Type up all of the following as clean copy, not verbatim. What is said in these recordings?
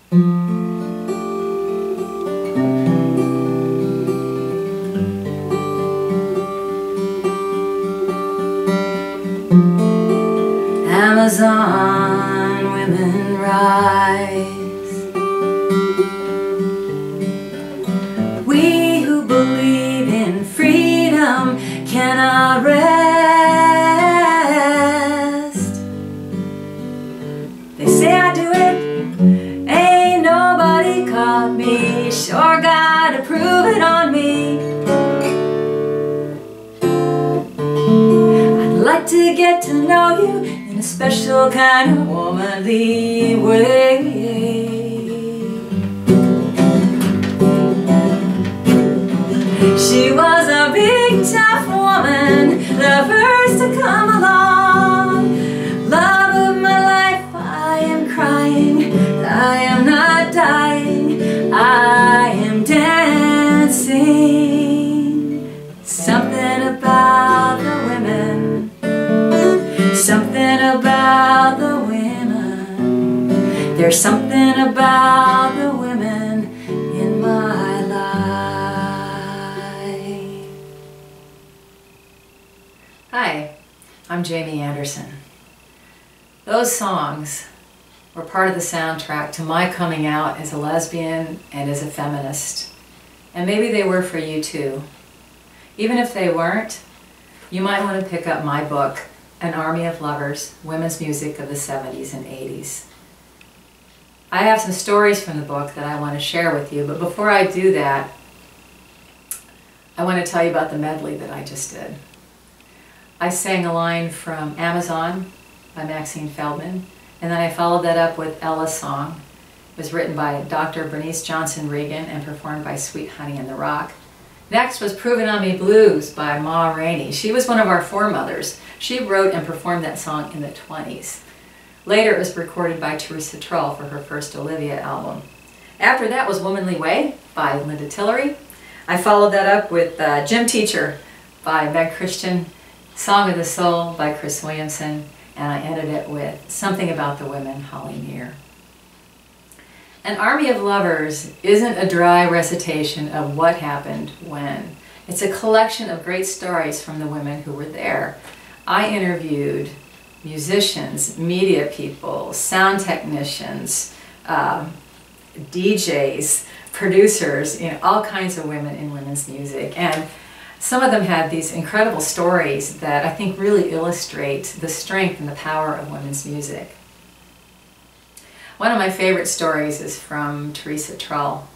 Amazon women rise. We who believe in freedom cannot rest. They say I do it, ain't nobody caught me. Sure gotta prove it on me. I'd like to get to know you in a special kind of womanly way. She was a big tough woman, the first to come along. Love of my life, I am crying, I am not dying, I am dancing. Something about the women, something about the women. There's something about the women in my life. Hi, I'm Jamie Anderson. Those songs were part of the soundtrack to my coming out as a lesbian and as a feminist. And maybe they were for you too. Even if they weren't, you might want to pick up my book, An Army of Lovers, Women's Music of the 70s and 80s. I have some stories from the book that I want to share with you, but before I do that, I want to tell you about the medley that I just did. I sang a line from Amazon by Maxine Feldman, and then I followed that up with Ella's song. It was written by Dr. Bernice Johnson Regan and performed by Sweet Honey in the Rock. Next was Provin' on Me Blues by Ma Rainey. She was one of our foremothers. She wrote and performed that song in the 20s. Later it was recorded by Teresa Trull for her first Olivia album. After that was Womanly Way by Linda Tillery. I followed that up with Gym Teacher by Meg Christian, Song of the Soul by Chris Williamson, and I ended it with Something About the Women, Holly Near. An Army of Lovers isn't a dry recitation of what happened when. It's a collection of great stories from the women who were there. I interviewed musicians, media people, sound technicians, DJs, producers, all kinds of women in women's music. And some of them had these incredible stories that I think really illustrate the strength and the power of women's music. One of my favorite stories is from Teresa Trull.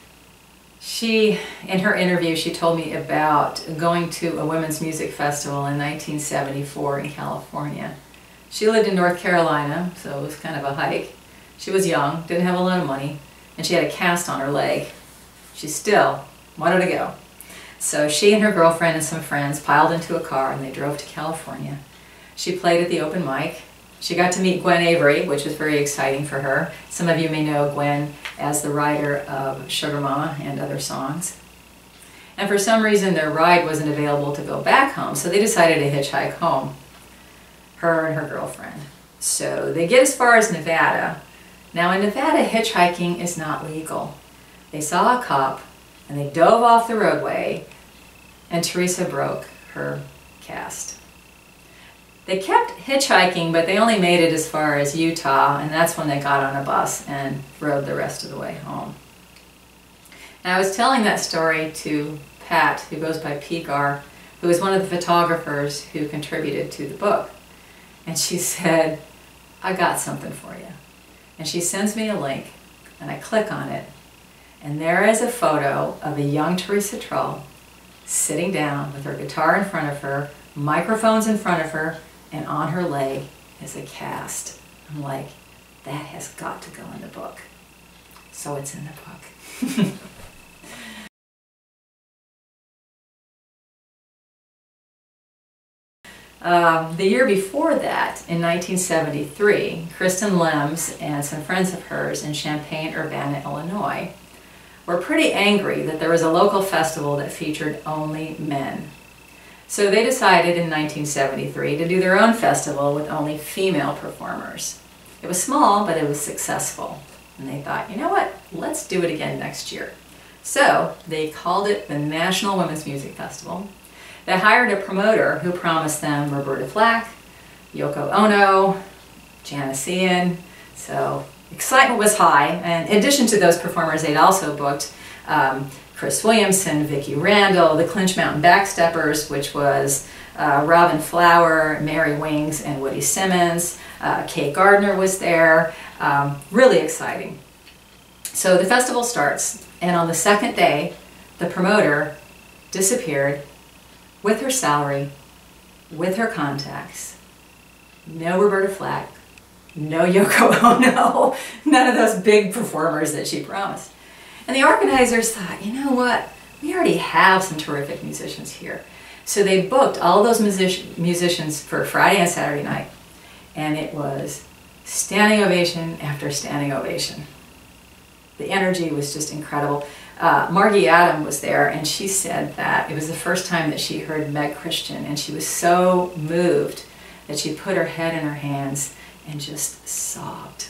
In her interview, she told me about going to a women's music festival in 1974 in California. She lived in North Carolina, so it was kind of a hike. She was young, didn't have a lot of money, and she had a cast on her leg. She still wanted to go. So she and her girlfriend and some friends piled into a car and they drove to California. She played at the open mic. She got to meet Gwen Avery, which was very exciting for her. Some of you may know Gwen as the writer of Sugar Mama and other songs. And for some reason their ride wasn't available to go back home, so they decided to hitchhike home, her and her girlfriend. So they get as far as Nevada. Now in Nevada, hitchhiking is not legal. They saw a cop and they dove off the roadway, and Teresa broke her cast. They kept hitchhiking, but they only made it as far as Utah, and that's when they got on a bus and rode the rest of the way home. And I was telling that story to Pat, who goes by P-Gar, who was one of the photographers who contributed to the book. And she said, I got something for you. And she sends me a link, and I click on it, and there is a photo of a young Teresa Trull sitting down with her guitar in front of her, microphones in front of her, and on her leg is a cast. I'm like, that has got to go in the book. So it's in the book. The year before that, in 1973, Kristen Lems and some friends of hers in Champaign-Urbana, Illinois, were pretty angry that there was a local festival that featured only men. So they decided in 1973 to do their own festival with only female performers. It was small, but it was successful. And they thought, you know what, let's do it again next year. So they called it the National Women's Music Festival. They hired a promoter who promised them Roberta Flack, Yoko Ono, Janis Ian. So excitement was high. And in addition to those performers, they'd also booked Chris Williamson, Vicki Randall, the Clinch Mountain Backsteppers, which was Robin Flower, Mary Wings, and Woody Simmons. Kay Gardner was there. Really exciting. So the festival starts, and on the second day, the promoter disappeared with her salary, with her contacts. No Roberta Flack, no Yoko Ono, none of those big performers that she promised. And the organizers thought, you know what, we already have some terrific musicians here. So they booked all those musicians for Friday and Saturday night. And it was standing ovation after standing ovation. The energy was just incredible. Margie Adam was there, and she said that it was the first time that she heard Meg Christian, and she was so moved that she put her head in her hands and just sobbed.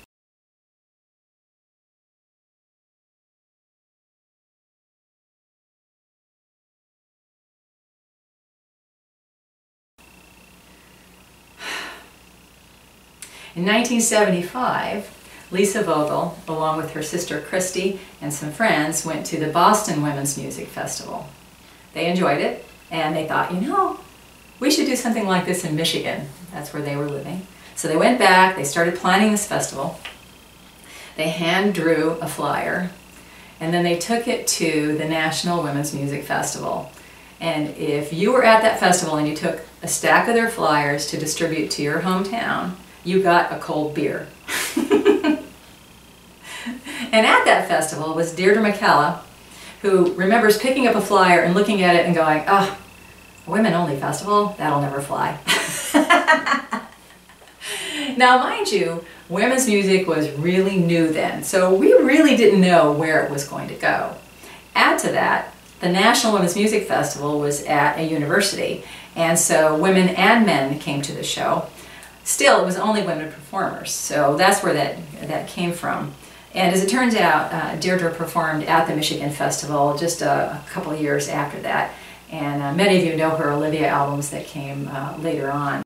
In 1975, Lisa Vogel, along with her sister Christy and some friends, went to the Boston Women's Music Festival. They enjoyed it, and they thought, you know, we should do something like this in Michigan. That's where they were living. So they went back, they started planning this festival. They hand drew a flyer, and then they took it to the National Women's Music Festival. And if you were at that festival and you took a stack of their flyers to distribute to your hometown, you got a cold beer. And at that festival was Deirdre McKellar, who remembers picking up a flyer and looking at it and going, oh, a women-only festival? That'll never fly. Now, mind you, women's music was really new then, so we really didn't know where it was going to go. Add to that, the National Women's Music Festival was at a university, and so women and men came to the show. Still, it was only women performers, so that's where that came from. And as it turns out, Deirdre performed at the Michigan Festival just a couple of years after that, and many of you know her Olivia albums that came later on.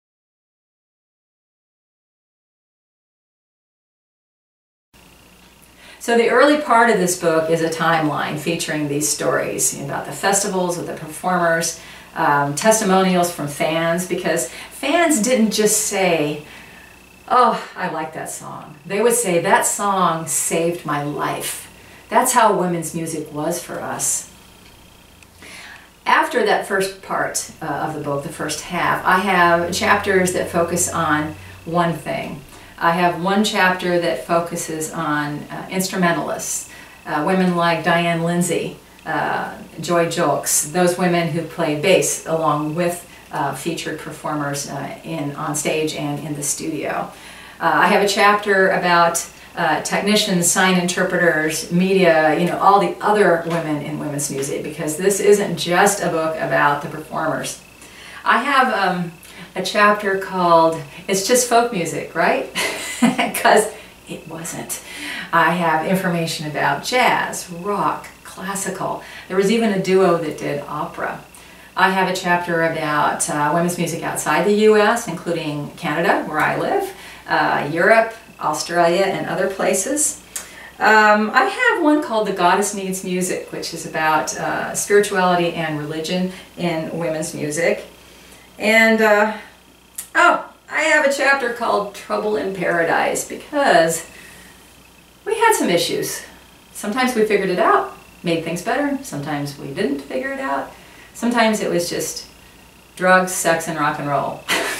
So the early part of this book is a timeline featuring these stories about the festivals with the performers, testimonials from fans, because fans didn't just say, oh, I like that song. They would say, that song saved my life. That's how women's music was for us. After that first part of the book, the first half, I have chapters that focus on one thing. I have one chapter that focuses on instrumentalists, women like Diane Lindsay, Joy Jolks, those women who play bass along with featured performers on stage and in the studio. I have a chapter about technicians, sign interpreters, media, you know, all the other women in women's music, because this isn't just a book about the performers. I have a chapter called It's Just Folk Music, right? Because it wasn't. I have information about jazz, rock, classical. There was even a duo that did opera. I have a chapter about women's music outside the U.S., including Canada, where I live, Europe, Australia, and other places. I have one called The Goddess Needs Music, which is about spirituality and religion in women's music. And, oh, I have a chapter called Trouble in Paradise, because we had some issues. Sometimes we figured it out, made things better. Sometimes we didn't figure it out. Sometimes it was just drugs, sex, and rock and roll.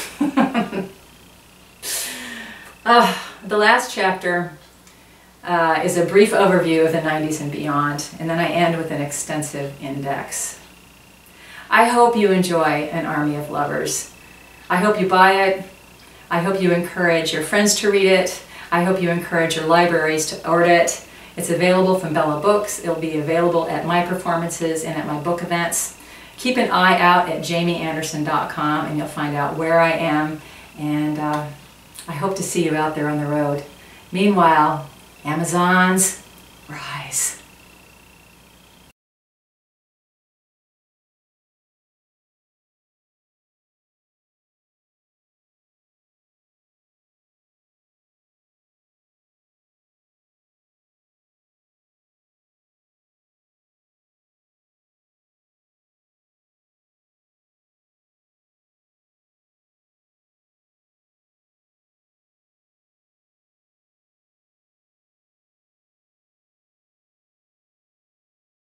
The last chapter is a brief overview of the 90s and beyond, and then I end with an extensive index. I hope you enjoy An Army of Lovers. I hope you buy it. I hope you encourage your friends to read it. I hope you encourage your libraries to order it. It's available from Bella Books. It'll be available at my performances and at my book events. Keep an eye out at jamieanderson.com and you'll find out where I am, and I hope to see you out there on the road. Meanwhile, Amazons, rise.